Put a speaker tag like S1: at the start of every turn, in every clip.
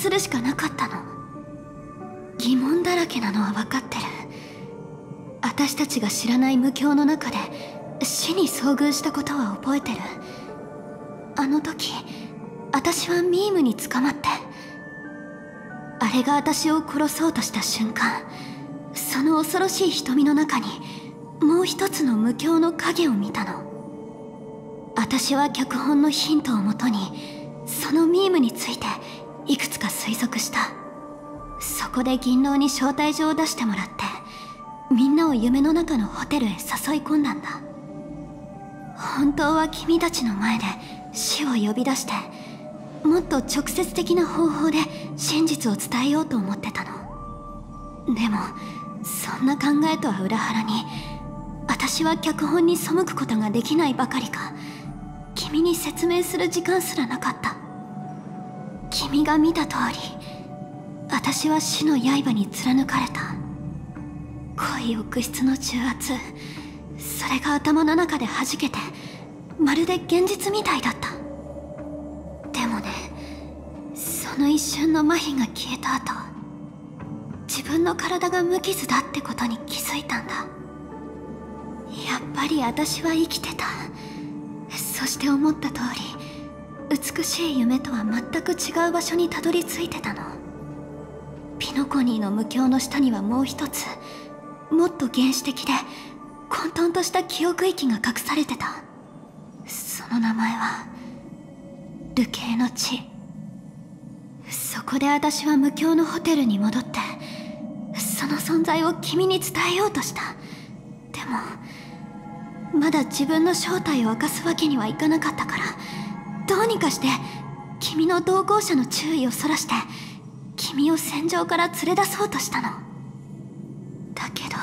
S1: するしかなかったの。疑問だらけなのは分かってる。私たちが知らない無境の中で死に遭遇したことは覚えてる。あの時私はミームに捕まって、あれが私を殺そうとした瞬間、その恐ろしい瞳の中にもう一つの無境の影を見たの。私は脚本のヒントをもとにそのミームについていくつか推測した。そこで銀狼に招待状を出してもらって、みんなを夢の中のホテルへ誘い込んだんだ。本当は君たちの前で死を呼び出して、もっと直接的な方法で真実を伝えようと思ってたの。でもそんな考えとは裏腹に、私は脚本に背くことができないばかりか、君に説明する時間すらなかった。君が見た通り、私は死の刃に貫かれた。濃い浴室の重圧、それが頭の中で弾けて、まるで現実みたいだった。でもね、その一瞬の麻痺が消えた後、自分の体が無傷だってことに気づいたんだ。やっぱり私は生きてた。そして思った通り、美しい夢とは全く違う場所にたどり着いてたの。ピノコニーの無境の下にはもう一つ、もっと原始的で混沌とした記憶域が隠されてた。その名前は流刑の地。そこで私は無境のホテルに戻って、その存在を君に伝えようとした。でもまだ自分の正体を明かすわけにはいかなかったから、どうにかして君の同行者の注意をそらして、君を戦場から連れ出そうとしたの。だけど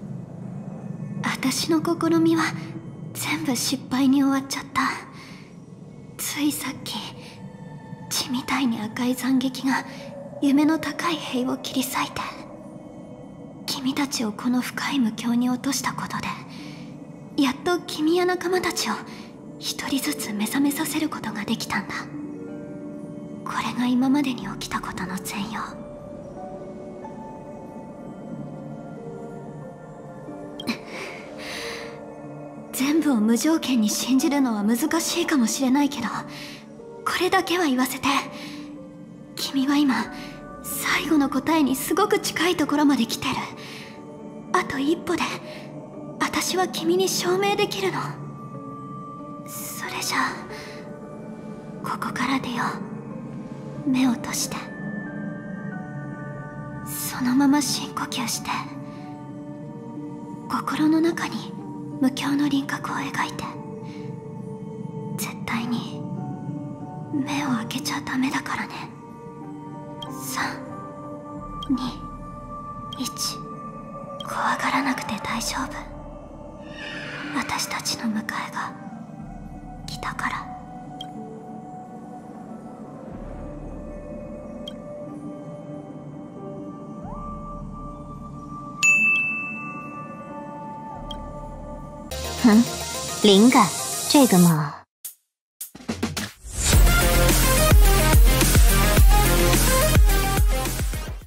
S1: 私の試みは全部失敗に終わっちゃった。ついさっき、血みたいに赤い斬撃が夢の高い塀を切り裂いて、君たちをこの深い無境に落としたことで、やっと君や仲間たちを一人ずつ目覚めさせることができたんだ。これが今までに起きたことの全容。全部を無条件に信じるのは難しいかもしれないけど、これだけは言わせて。君は今最後の答えにすごく近いところまで来てる。あと一歩で私は君に証明できるの。それじゃあここから出よう。目を閉じて、そのまま深呼吸して、心の中に無境の輪郭を描いて。絶対に目を開けちゃダメだからね。3、2、1。怖がらなくて大丈夫。私たちの迎えが来たから。
S2: 灵感，这个嘛。